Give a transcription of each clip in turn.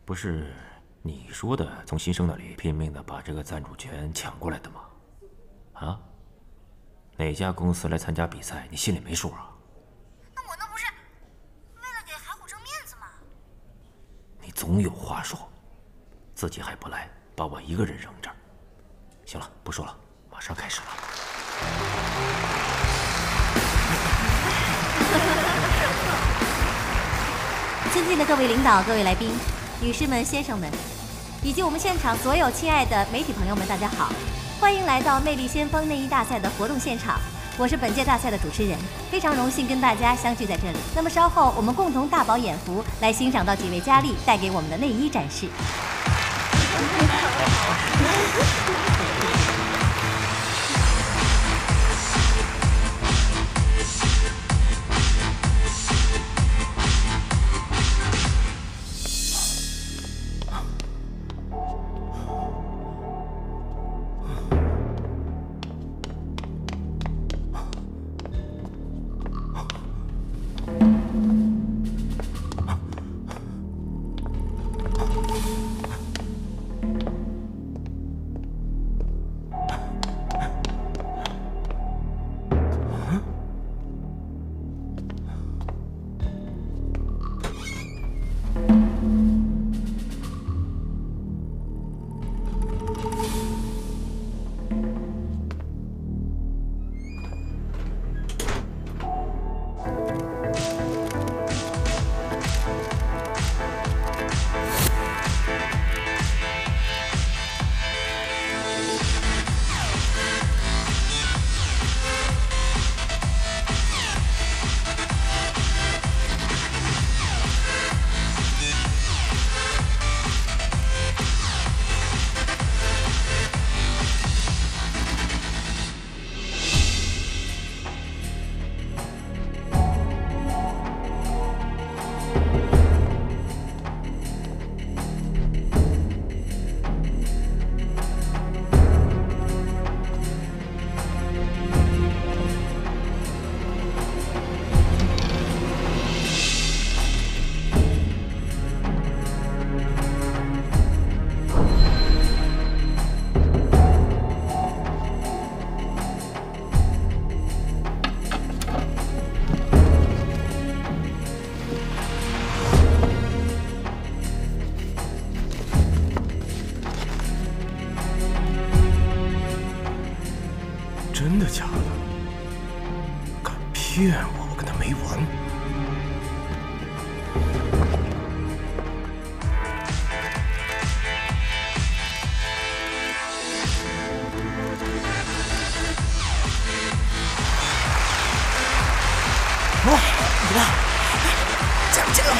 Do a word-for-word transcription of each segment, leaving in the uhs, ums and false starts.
不是你说的从新生那里拼命的把这个赞助权抢过来的吗？啊？哪家公司来参加比赛，你心里没数啊？ 那我那不是为了给海虎争面子吗？ 你总有话说，自己还不来，把我一个人扔这儿。行了，不说了，马上开始了。 尊敬的各位领导、各位来宾、女士们、先生们，以及我们现场所有亲爱的媒体朋友们，大家好，欢迎来到魅力先锋内衣大赛的活动现场。我是本届大赛的主持人，非常荣幸跟大家相聚在这里。那么稍后我们共同大饱眼福，来欣赏到几位佳丽带给我们的内衣展示。 真的假的？敢骗我，我跟他没完！哦，你呢？加油加油！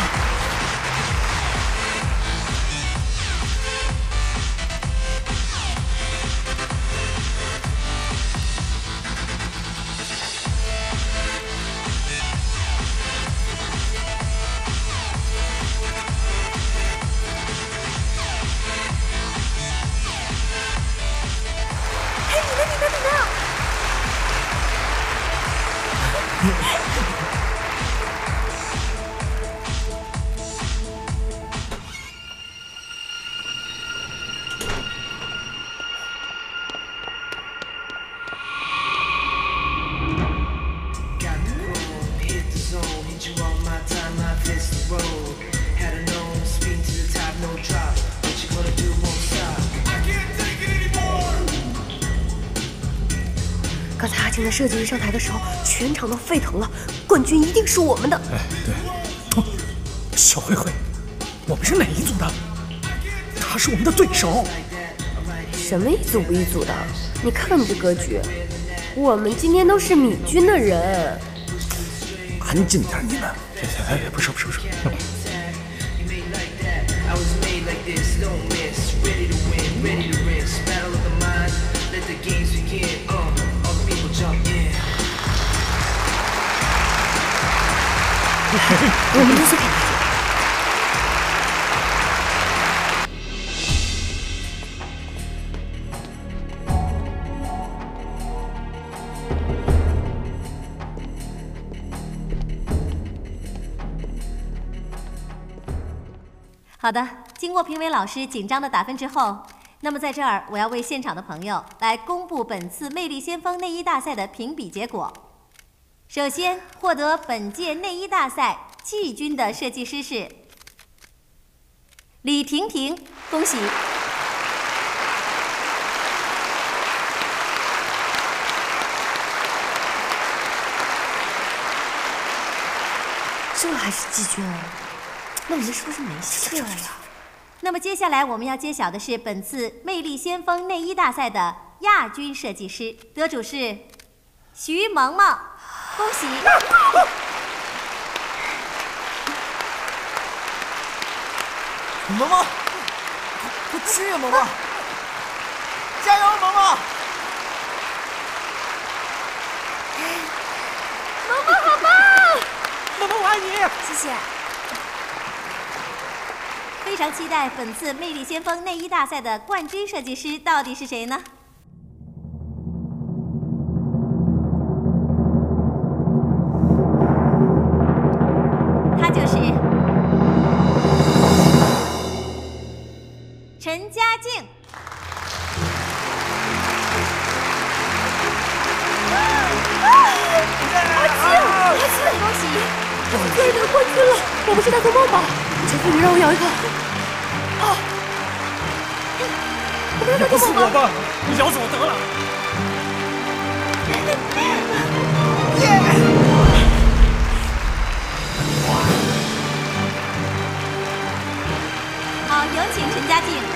刚才阿晴的设计一上台的时候，全场都沸腾了，冠军一定是我们的。 哎，对，哦，小灰灰，我们是哪一组的？他是我们的对手。 什么一组不一组的？你看看你这格局，我们今天都是米军的人。 安静点，你们！哎，不是不是不是。 我们都是给好的，经过评委老师紧张的打分之后，那么在这儿我要为现场的朋友来公布本次魅力先锋内衣大赛的评比结果。首先获得本届内衣大赛季军的设计师是李婷婷，恭喜！ 这还是季军啊？那我们是不是没戏了呀？ 那么接下来我们要揭晓的是本次魅力先锋内衣大赛的亚军设计师，得主是徐萌萌，恭喜！ 萌萌，快吃呀，萌萌！加油，萌萌！ 萌萌好棒！ 萌萌，我爱你！ 谢谢。 非常期待本次魅力先锋内衣大赛的冠军设计师到底是谁呢？他就是陈嘉静。 阿静，阿静，恭喜！我们终于得冠军了！我们是大做梦吧？求求你让我咬一口。啊！我们是大做梦吧？ 你咬死我得了！ 耶！ 好，有请陈嘉静。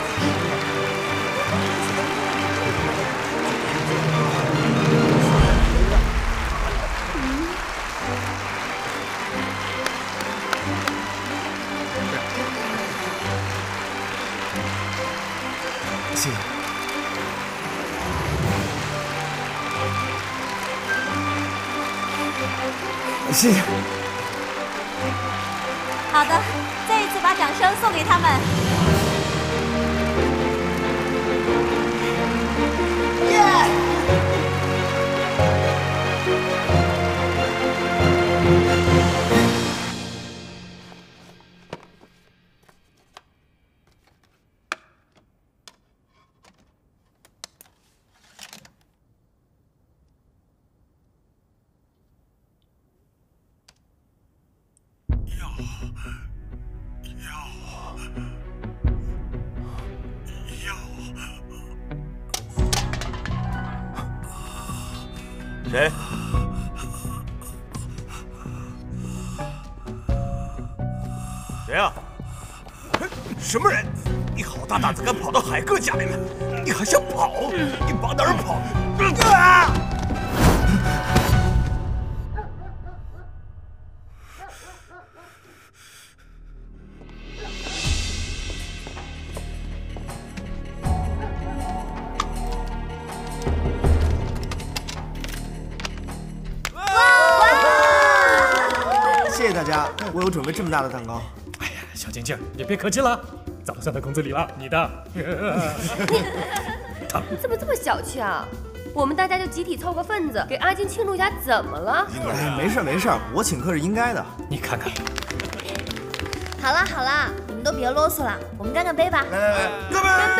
谢谢。谢谢。 好的，再一次把掌声送给他们。 耶！ 谁？谁呀？什么人？你好大胆子，敢跑到海哥家里来！你还想跑？你往哪儿跑？啊！ 谢谢大家，我有准备这么大的蛋糕。 哎呀，小静静，你别客气了，早算到工资里了，你的。 怎么这么小气啊？我们大家就集体凑个份子，给阿金庆祝一下，怎么了？ 哎，没事没事，我请客是应该的。 你看看。 好了好了，你们都别啰嗦了，我们干个杯吧！ 来来来，干杯！ 干杯！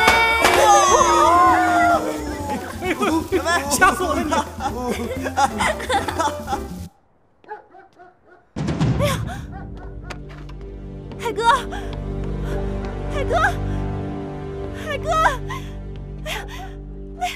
干杯！ 吓死我了你！ 哎呀，海哥，海哥，海哥！哎呀，哎呀！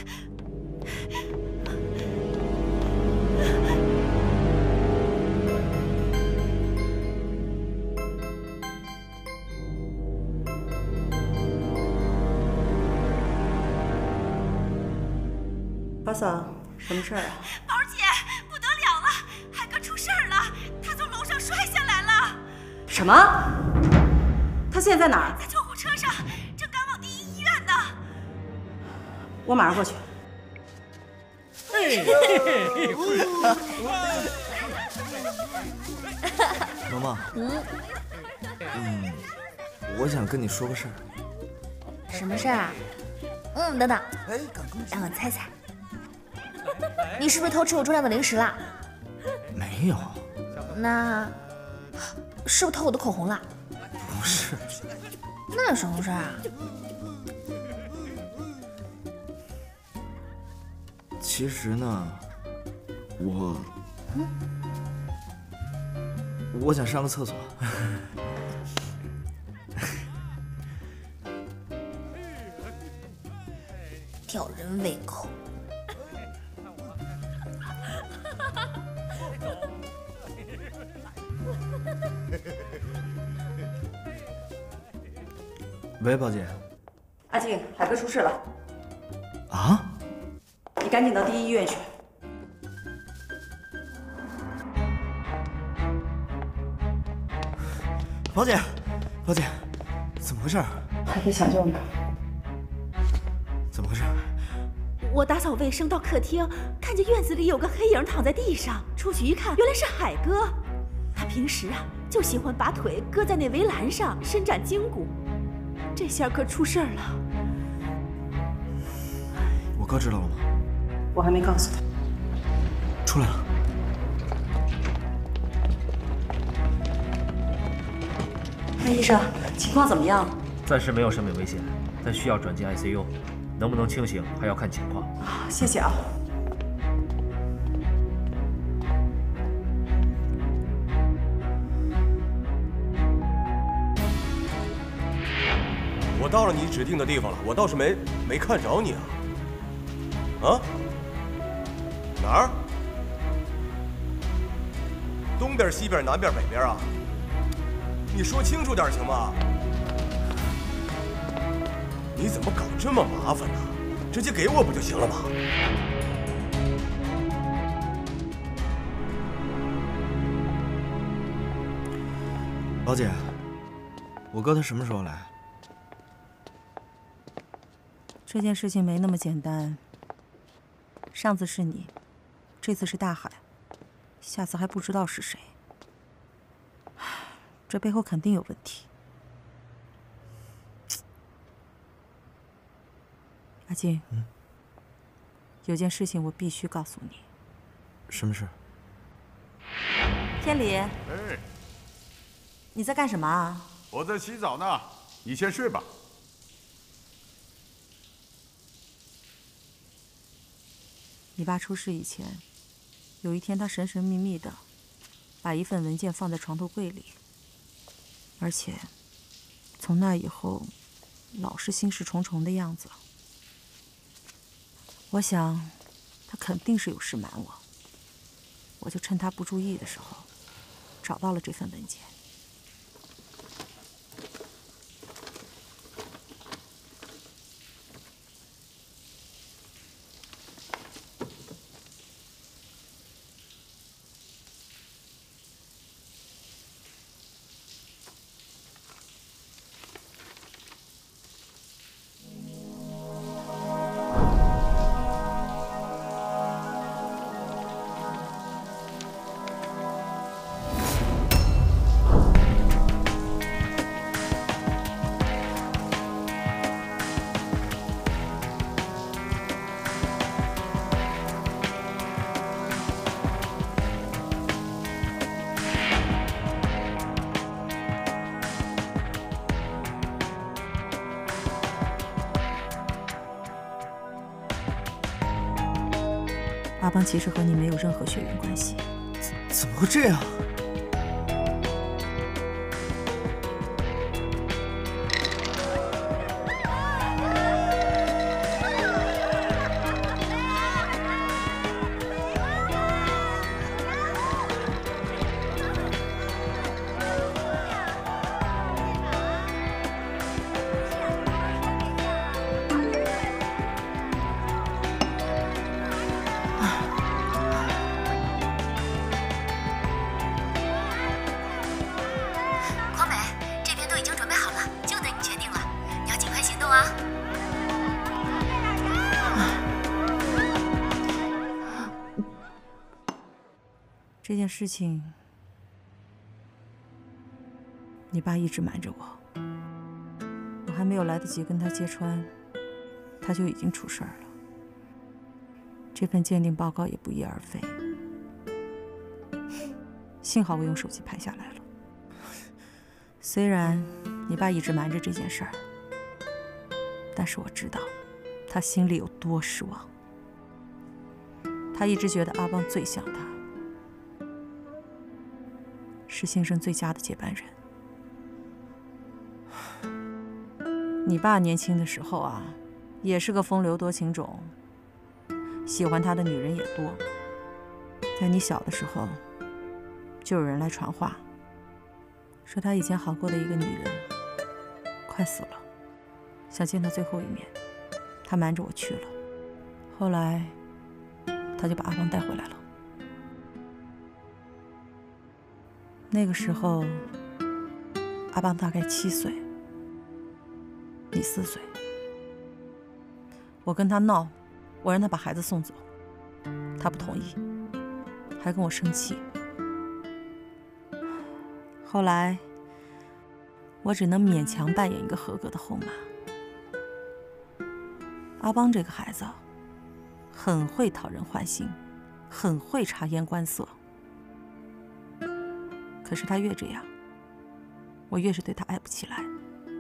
花嫂，什么事儿啊？ 宝儿姐，不得了了，海哥出事儿了，他从楼上摔下来了。 什么？他现在在哪儿？ 在救护车上，正赶往第一医院呢。 我马上过去。 萌萌，嗯嗯，我想跟你说个事儿。 什么事儿啊？嗯，等等，让我猜猜，你是不是偷吃我桌上的零食啦？ 没有。 那是不是偷我的口红啦？ 不是。 那什么事儿啊？ 其实呢，我，我想上个厕所。 吊人胃口。 喂，宝姐。 阿静，海哥出事了。 啊？ 你赶紧到第一医院去。 宝姐，宝姐，怎么回事？ 海哥抢救呢。 怎么回事？ 我打扫卫生到客厅，看见院子里有个黑影躺在地上，出去一看，原来是海哥。他平时啊就喜欢把腿搁在那围栏上伸展筋骨，这下可出事儿了。 我哥知道了吗？ 我还没告诉他。 出来了。 那医生，情况怎么样？ 暂时没有生命危险，但需要转进 I C U， 能不能清醒还要看情况。 啊，谢谢啊。 我到了你指定的地方了，我倒是没没看着你啊。啊？哪儿？东边、西边、南边、北边啊？你说清楚点行吗？你怎么搞这么麻烦呢？直接给我不就行了吗？ 宝姐，我哥他什么时候来？ 这件事情没那么简单。上次是你，这次是大海，下次还不知道是谁。这背后肯定有问题。阿静， 嗯， 有件事情我必须告诉你。 什么事？ 天理， 哎， 你在干什么啊？ 我在洗澡呢，你先睡吧。 你爸出事以前，有一天他神神秘秘的把一份文件放在床头柜里，而且从那以后老是心事重重的样子。我想他肯定是有事瞒我，我就趁他不注意的时候找到了这份文件。阿邦其实和你没有任何血缘关系。 怎怎么会这样？ 这件事情，你爸一直瞒着我，我还没有来得及跟他揭穿，他就已经出事儿了。这份鉴定报告也不翼而飞，幸好我用手机拍下来了。虽然你爸一直瞒着这件事儿，但是我知道他心里有多失望。他一直觉得阿邦最像他，是新生最佳的接班人。你爸年轻的时候啊，也是个风流多情种，喜欢他的女人也多。在你小的时候，就有人来传话，说他以前好过的一个女人快死了，想见他最后一面，他瞒着我去了。后来他就把阿邦带回来了。那个时候阿邦大概七岁，你四岁。我跟他闹，我让他把孩子送走，他不同意，还跟我生气。后来我只能勉强扮演一个合格的后妈。阿邦这个孩子很会讨人欢心，很会察言观色。可是他越这样，我越是对他爱不起来。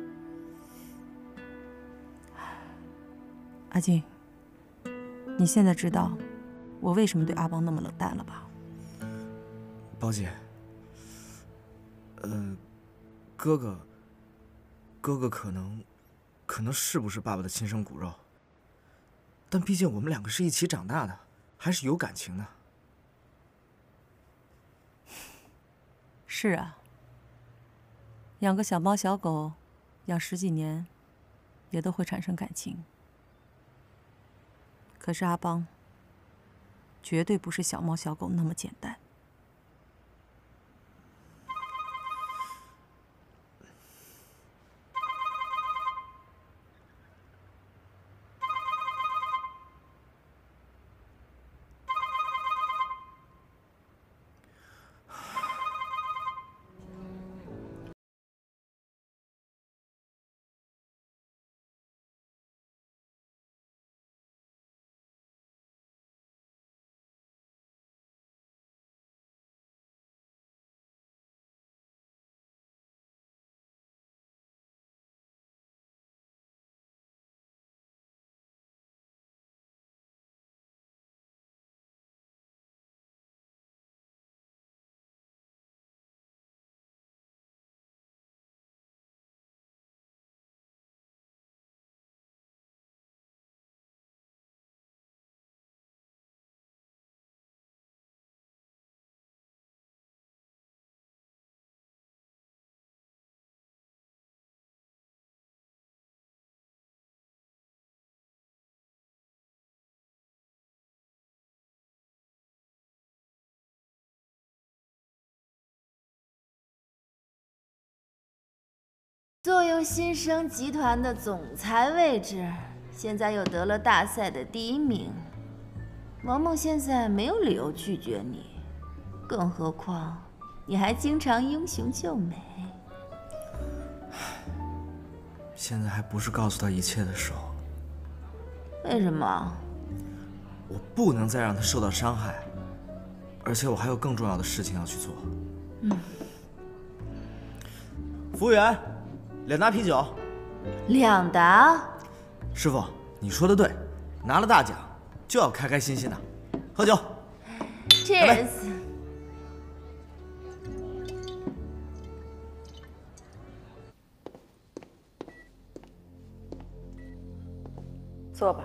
阿静，你现在知道我为什么对阿邦那么冷淡了吧？ 宝姐，呃，哥哥，哥哥可能，可能是不是爸爸的亲生骨肉？但毕竟我们两个是一起长大的，还是有感情的。 是啊，养个小猫小狗，养十几年，也都会产生感情。可是阿邦，绝对不是小猫小狗那么简单。 坐拥新生集团的总裁位置，现在又得了大赛的第一名，萌萌现在没有理由拒绝你，更何况你还经常英雄救美。 现在还不是告诉他一切的时候。 为什么？ 我不能再让他受到伤害，而且我还有更重要的事情要去做。 嗯。 服务员。两打啤酒， 两打。 师傅，你说的对，拿了大奖就要开开心心的，喝酒。 Cheers。 坐吧。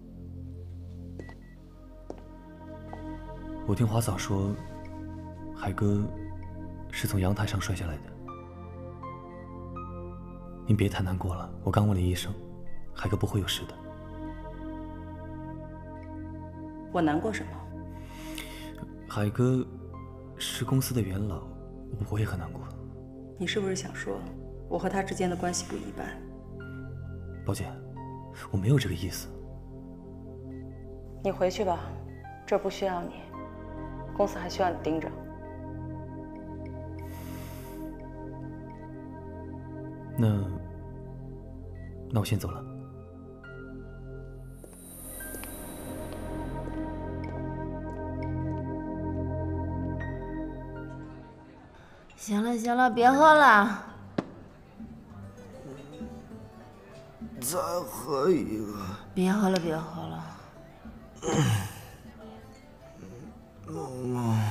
我听华嫂说，海哥是从阳台上摔下来的。您别太难过了，我刚问了医生，海哥不会有事的。 我难过什么？ 海哥是公司的元老，我也很难过。 你是不是想说我和他之间的关系不一般？ 宝姐，我没有这个意思。 你回去吧，这儿不需要你，公司还需要你盯着。 那，那我先走了。 行了行了，别喝了。 再喝一个。 别喝了，别喝了。 萌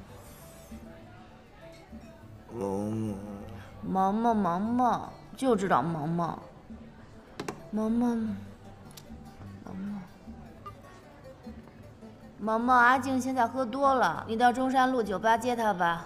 萌， 萌萌，萌萌萌萌，就知道萌萌，萌萌，萌萌，萌萌，阿静现在喝多了，你到中山路酒吧接她吧。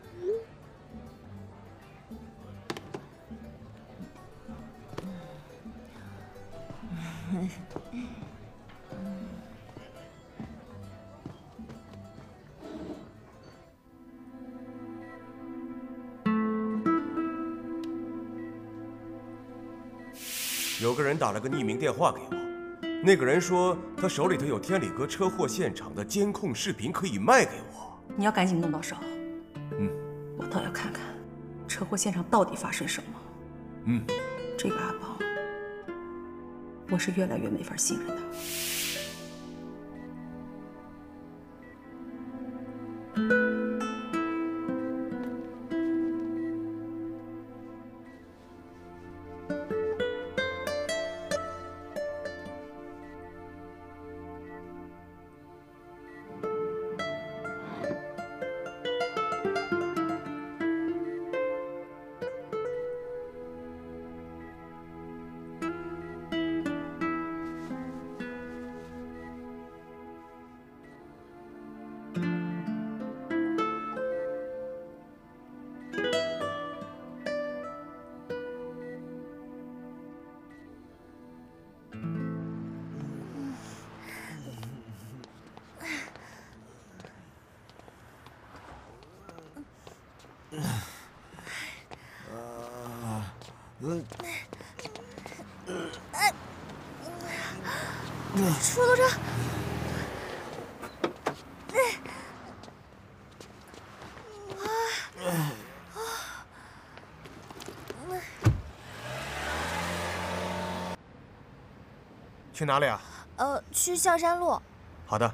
有个人打了个匿名电话给我，那个人说他手里头有天理阁车祸现场的监控视频可以卖给我。 你要赶紧弄到手。 嗯， 我倒要看看车祸现场到底发生什么。 嗯， 这个阿宝，我是越来越没法信任他。 出租车。 去哪里啊？ 呃，去象山路。 好的。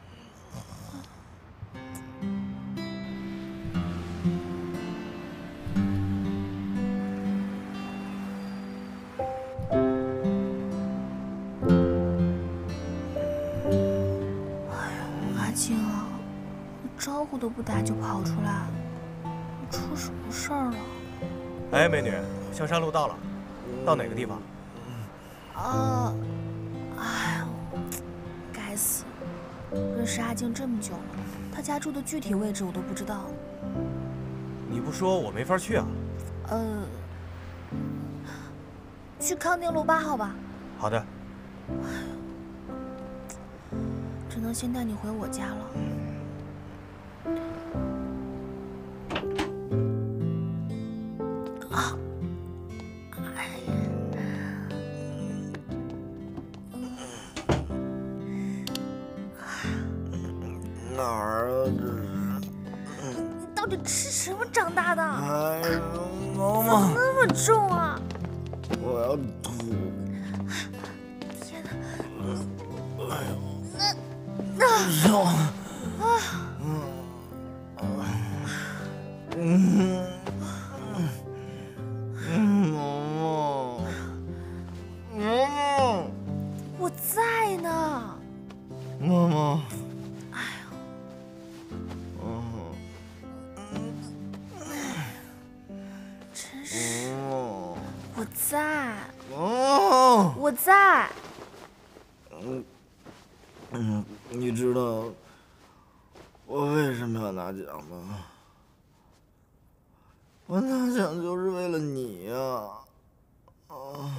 招呼都不打就跑出来，你出什么事儿了？ 哎，美女，象山路到了，到哪个地方？ 啊，哎呀，该死！认识阿静这么久了，她家住的具体位置我都不知道。 你不说我没法去啊。 呃，去康定路八号吧。 好的。 只能先带你回我家了。 哪儿啊？这是？ 你到底吃什么长大的？ 哎呀， 怎么那么重啊？ 我要吐！ 天哪！ 哎呦， 那热啊！嗯嗯，萌萌，萌萌， 我在呢。 萌萌。 我在， 哦， 我在。 嗯嗯，你知道我为什么要拿奖吗？我拿奖就是为了你呀！啊，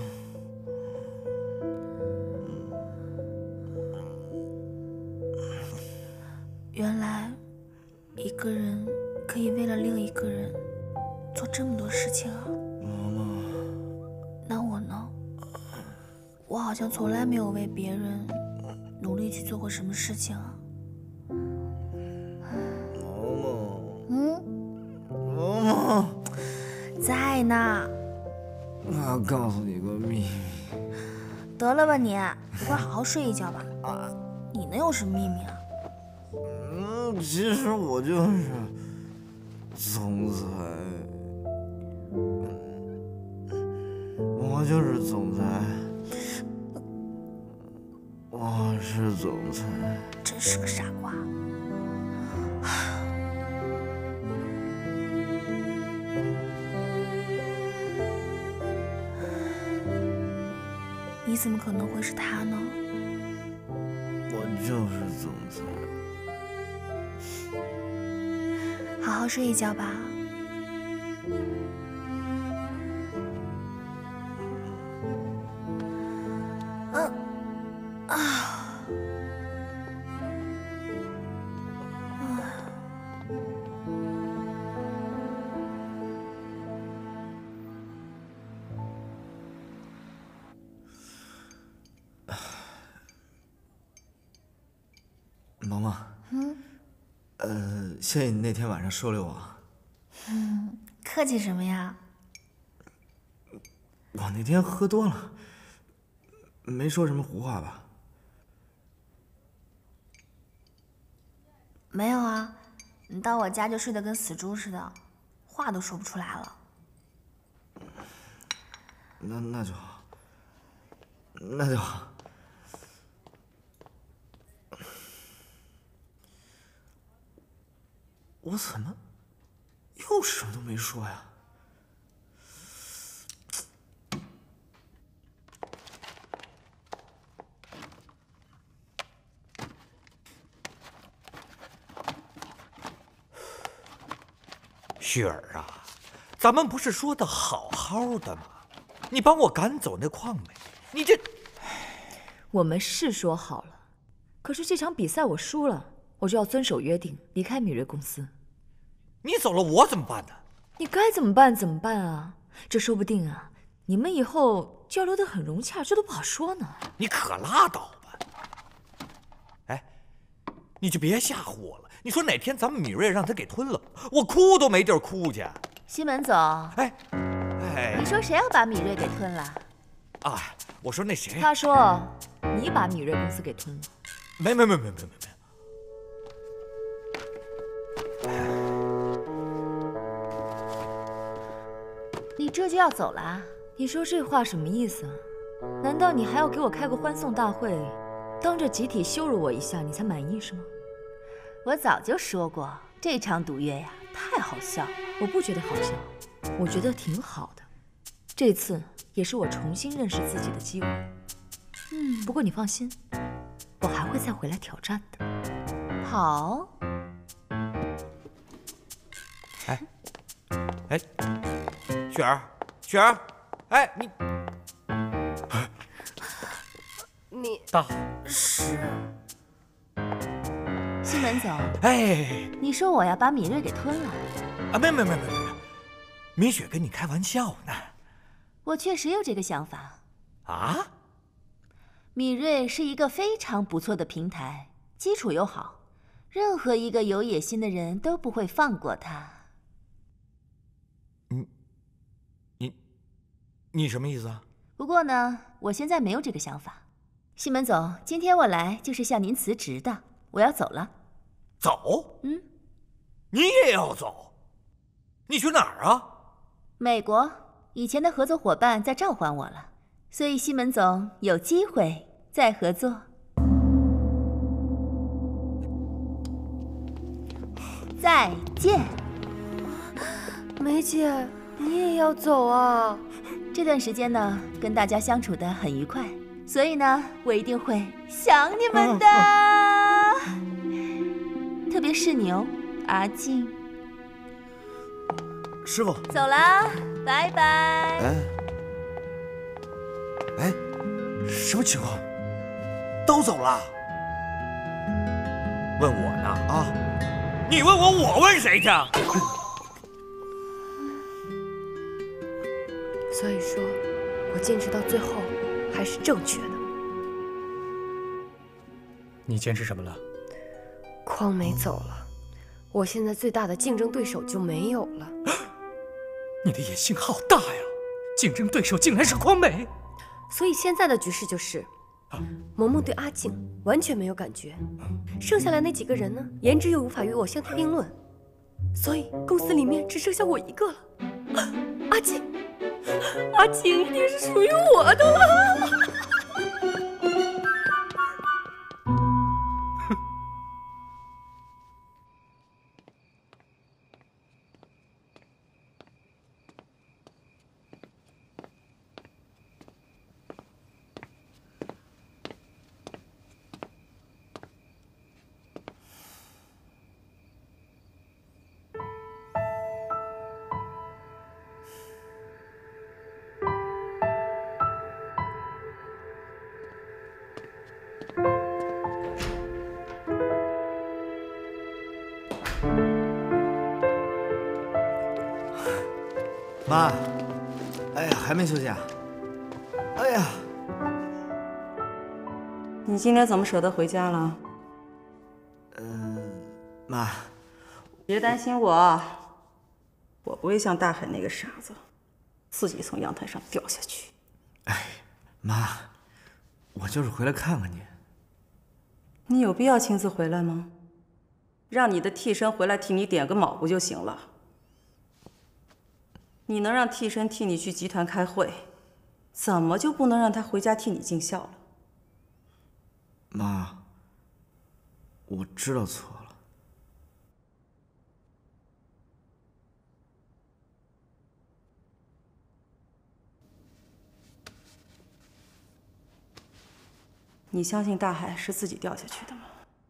原来一个人可以为了另一个人做这么多事情啊！ 萌萌， 那我呢？我好像从来没有为别人努力去做过什么事情啊。 萌萌， 嗯， 萌萌， 在呢。 我要告诉你个秘密。 得了吧你，你快好好睡一觉吧。啊，你能有什么秘密啊？ 嗯，其实我就是总裁，我就是总裁。 我是总裁。 真是个傻瓜。你怎么可能会是他呢？ 我就是总裁。 好好睡一觉吧。嗯啊。 萌萌， 嗯， 呃，谢谢你那天晚上收留我。 嗯，客气什么呀？ 我那天喝多了，没说什么胡话吧？ 没有啊，你到我家就睡得跟死猪似的，话都说不出来了。 那那就好，那就好。我怎么又什么都没说呀？ 雪儿啊，咱们不是说的好好的吗？你帮我赶走那邝美，你这…… 我们是说好了，可是这场比赛我输了，我就要遵守约定，离开米瑞公司。 你走了，我怎么办呢？ 你该怎么办怎么办啊？这说不定啊，你们以后交流得很融洽，这都不好说呢。 你可拉倒吧！哎，你就别吓唬我了。你说哪天咱们米瑞让他给吞了，我哭都没地儿哭去。 西门总， 哎，哎， 你说谁要把米瑞给吞了？ 啊，我说那谁？ 他说你把米瑞公司给吞了。 没没没没没没没。 你这就要走了？ 你说这话什么意思啊？难道你还要给我开个欢送大会，当着集体羞辱我一下，你才满意是吗？ 我早就说过，这场赌约呀，太好笑了。 我不觉得好笑，我觉得挺好的。这次也是我重新认识自己的机会。嗯，不过你放心，我还会再回来挑战的。 好。 哎，哎。雪儿，雪儿，哎，你， 你大是西门总， 哎， 你说我要把米瑞给吞了？ 啊，没没没没没，米雪跟你开玩笑呢。 我确实有这个想法。 啊？ 米瑞是一个非常不错的平台，基础又好，任何一个有野心的人都不会放过他。 你什么意思啊？ 不过呢，我现在没有这个想法。西门总，今天我来就是向您辞职的，我要走了。 走？ 嗯。 你也要走？你去哪儿啊？ 美国，以前的合作伙伴在召唤我了，所以西门总有机会再合作。再见。 梅姐，你也要走啊？ 这段时间呢，跟大家相处得很愉快，所以呢，我一定会想你们的。特别是你哦，阿静。 师傅， 走啦，拜拜。 哎，哎，什么情况？都走了？ 问我呢？啊？你问我，我问谁去？ 所以说，我坚持到最后还是正确的。 你坚持什么了？ 匡美走了，我现在最大的竞争对手就没有了。 你的野心好大呀！竞争对手竟然是匡美。 所以现在的局势就是，萌萌对阿静完全没有感觉，剩下来那几个人呢，颜值又无法与我相提并论，所以公司里面只剩下我一个了。阿静。阿静一定是属于我的了。 妈，哎呀，还没休息啊？哎呀， 你今天怎么舍得回家了？ 嗯，妈， 别担心我，我不会像大海那个傻子，自己从阳台上掉下去。 哎，妈，我就是回来看看你。 你有必要亲自回来吗？让你的替身回来替你点个卯不就行了？你能让替身替你去集团开会，怎么就不能让他回家替你尽孝了？ 妈，我知道错了。 你相信大海是自己掉下去的吗？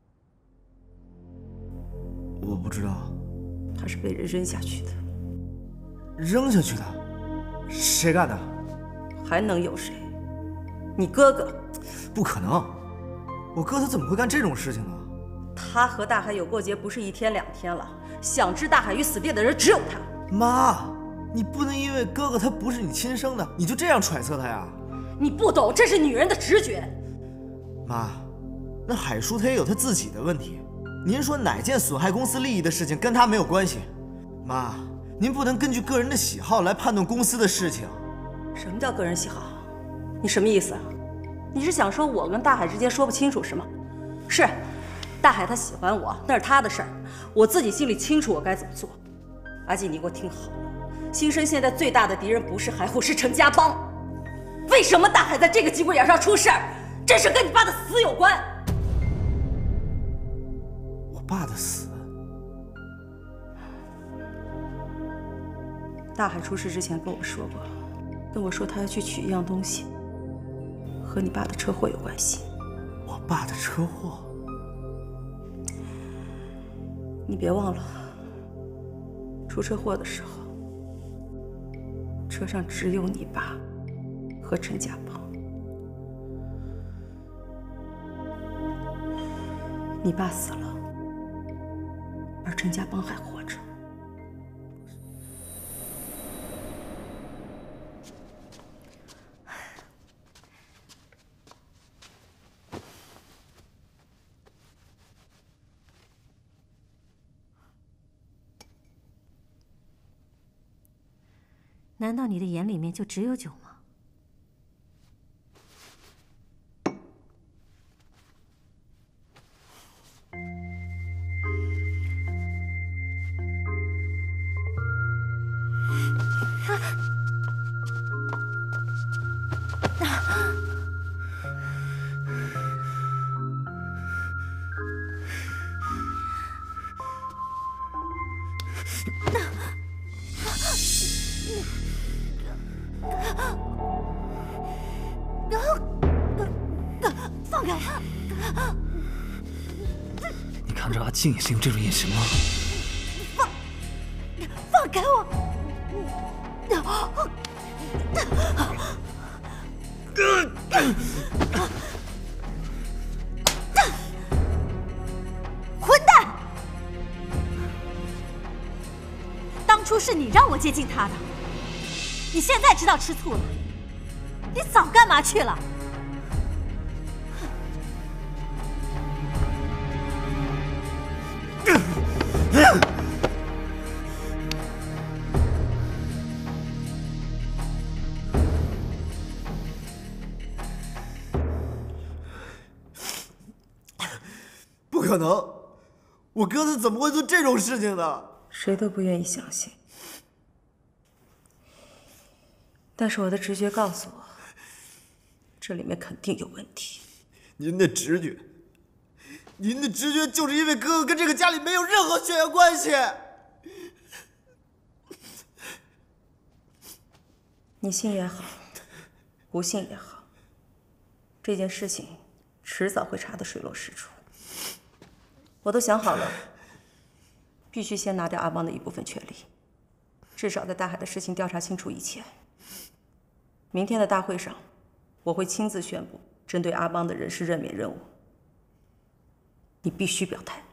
我不知道。 他是被人扔下去的。 扔下去的？谁干的？ 还能有谁？你哥哥。 不可能，我哥他怎么会干这种事情呢？ 他和大海有过节不是一天两天了，想置大海于死地的人只有他。 妈，你不能因为哥哥他不是你亲生的，你就这样揣测他呀？ 你不懂，这是女人的直觉。 妈，那海叔他也有他自己的问题。您说哪件损害公司利益的事情跟他没有关系？妈，您不能根据个人的喜好来判断公司的事情。 什么叫个人喜好？你什么意思啊？你是想说我跟大海之间说不清楚是吗？是，大海他喜欢我，那是他的事儿，我自己心里清楚我该怎么做。阿锦，你给我听好了，新生现在最大的敌人不是海虎，是陈家帮。为什么大海在这个节骨眼上出事儿？这事跟你爸的死有关。 我爸的死？ 大海出事之前跟我说过，跟我说他要去取一样东西，和你爸的车祸有关系。 我爸的车祸？ 你别忘了，出车祸的时候，车上只有你爸和陈家帮。你爸死了，而陈家帮还活着。 难道你的眼里面就只有酒吗？ 放开我！ 你看着阿静也是用这种眼神吗？ 放，放开我！混蛋！当初是你让我接近他的，你现在知道吃醋了？你早干嘛去了？ 不可能，我哥他怎么会做这种事情呢？ 谁都不愿意相信，但是我的直觉告诉我，这里面肯定有问题。 您的直觉？您的直觉就是因为哥哥跟这个家里没有任何血缘关系。 你信也好，不信也好，这件事情迟早会查得水落石出。我都想好了，必须先拿掉阿邦的一部分权利，至少在大海的事情调查清楚以前。明天的大会上，我会亲自宣布针对阿邦的人事任免任务。 你必须表态。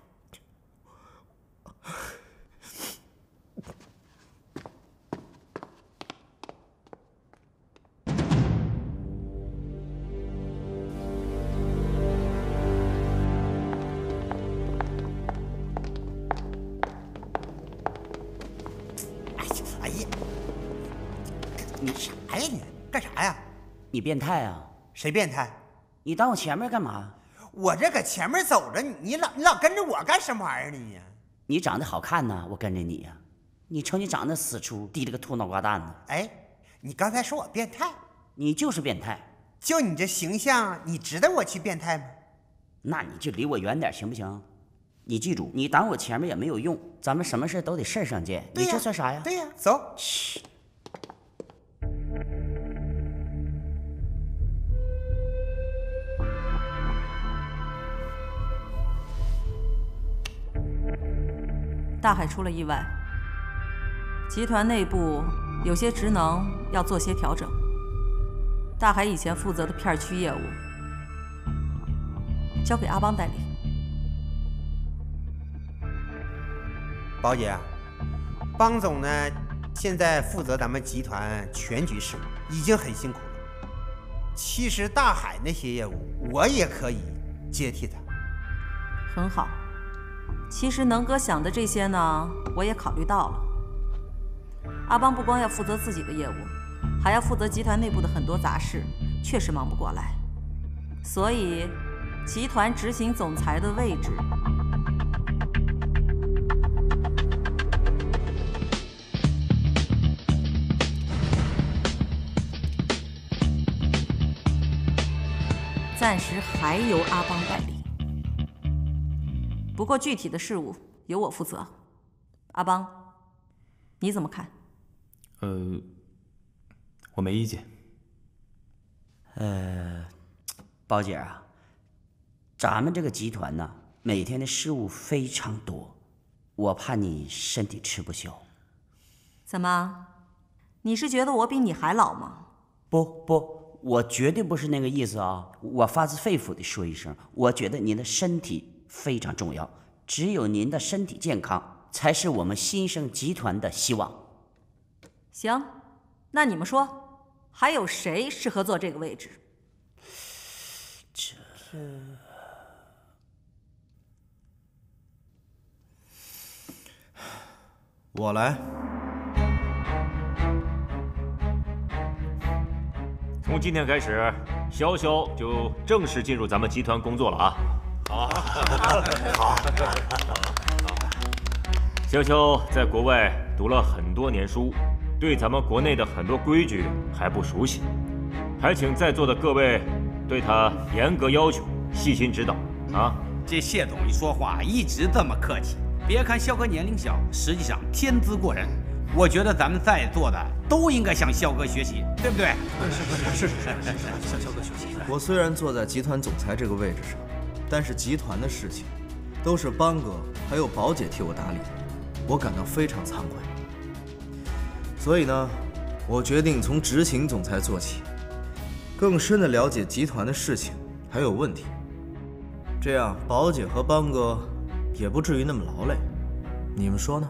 哎呀，你啥呀你？干啥呀？ 你变态啊？ 谁变态？ 你当我前面干嘛？ 我这搁前面走着，你你老你老跟着我干什么玩意儿呢？ 你长得好看呐，我跟着你呀。你瞅你长得死出，低了个秃脑瓜蛋子。 哎，你刚才说我变态， 你就是变态。 就你这形象，你值得我去变态吗？ 那你就离我远点行不行？你记住，你挡我前面也没有用，咱们什么事都得事儿上见。你这算啥呀？ 对呀，走。 嘘。 大海出了意外，集团内部有些职能要做些调整。大海以前负责的片区业务交给阿邦代理。 宝姐，邦总呢，现在负责咱们集团全局事务，已经很辛苦了。其实大海那些业务，我也可以接替他。 很好。其实能哥想的这些呢，我也考虑到了。阿邦不光要负责自己的业务，还要负责集团内部的很多杂事，确实忙不过来。所以，集团执行总裁的位置，暂时还由阿邦代理。不过具体的事务由我负责。阿邦，你怎么看？ 呃，我没意见。 呃，宝姐啊，咱们这个集团呢，每天的事务非常多，我怕你身体吃不消。 怎么？你是觉得我比你还老吗？ 不不，我绝对不是那个意思啊！我发自肺腑地说一声，我觉得您的身体非常重要，只有您的身体健康，才是我们新生集团的希望。 行，那你们说，还有谁适合做这个位置？ 这我来。 从今天开始，潇潇就正式进入咱们集团工作了啊！好，好，潇潇在国外读了很多年书，对咱们国内的很多规矩还不熟悉，还请在座的各位对他严格要求，细心指导啊！ 这谢总一说话一直这么客气，别看肖哥年龄小，实际上天资过人。我觉得咱们在座的都应该向肖哥学习，对不对？ 是是是是是，向肖哥学习。我虽然坐在集团总裁这个位置上，但是集团的事情都是邦哥还有宝姐替我打理，我感到非常惭愧。所以呢，我决定从执行总裁做起，更深的了解集团的事情还有问题，这样宝姐和邦哥也不至于那么劳累。你们说呢？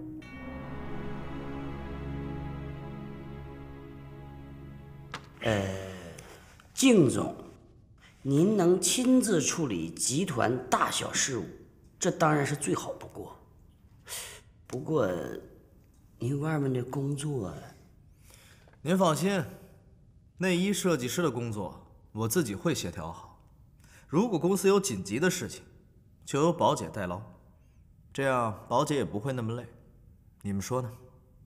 呃，靳总，您能亲自处理集团大小事务，这当然是最好不过。不过，您外面的工作， 您放心，内衣设计师的工作我自己会协调好。如果公司有紧急的事情，就由宝姐代劳，这样宝姐也不会那么累。你们说呢？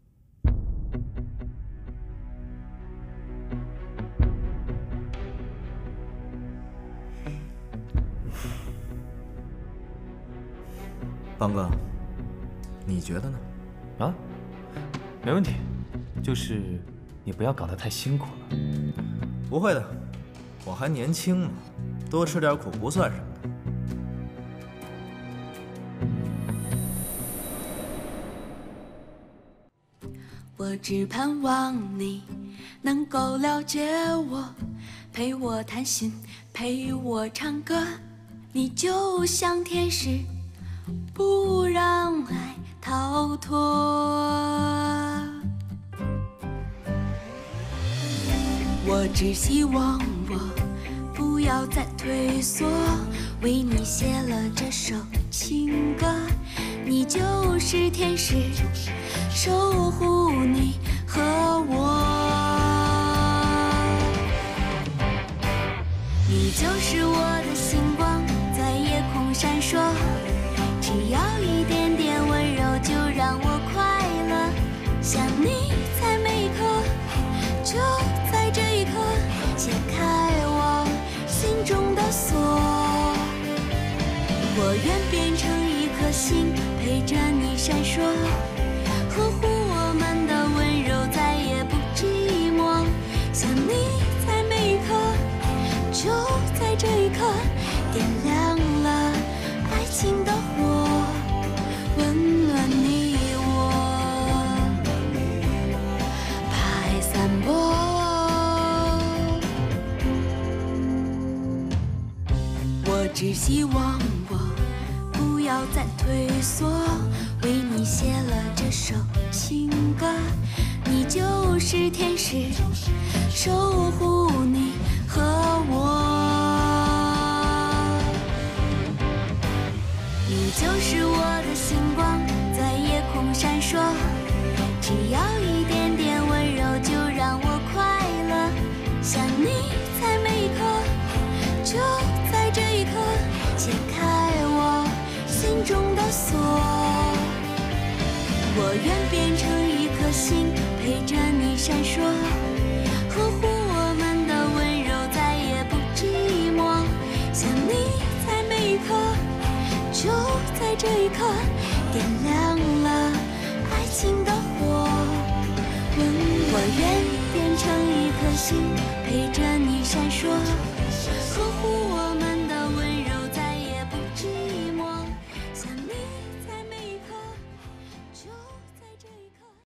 邦哥，你觉得呢？ 啊，没问题，就是你不要搞得太辛苦了。 不会的，我还年轻嘛，多吃点苦不算什么的。 我只盼望你能够了解我，陪我谈心，陪我唱歌。 你就像天使，不让爱逃脱。我只希望我不要再退缩，为你写了这首情歌。你就是天使，守护你和我。你就是我的星光，在夜空闪烁。只要一点点温柔，就让我快乐。想你在每一刻，就在这一刻，解开我心中的锁。我愿变成一颗星，陪着你闪烁，呵护我们的温柔，再也不寂寞。想你在每一刻，就在这一刻，点亮了爱情的火，温暖你我，排散播。我只希望我不要再退缩，为你写了这首情歌。你就是天使，守护你和我。你就是我的星光，在夜空闪烁。只要一点点温柔，就让我快乐。想你在每一刻，就在这一刻，解开我心中的锁。我愿变成一颗星，陪着你闪烁，呵护我们的温柔，再也不寂寞。想你在每一刻，就在这一刻，点亮了爱情的火。我愿变成一颗星，陪着你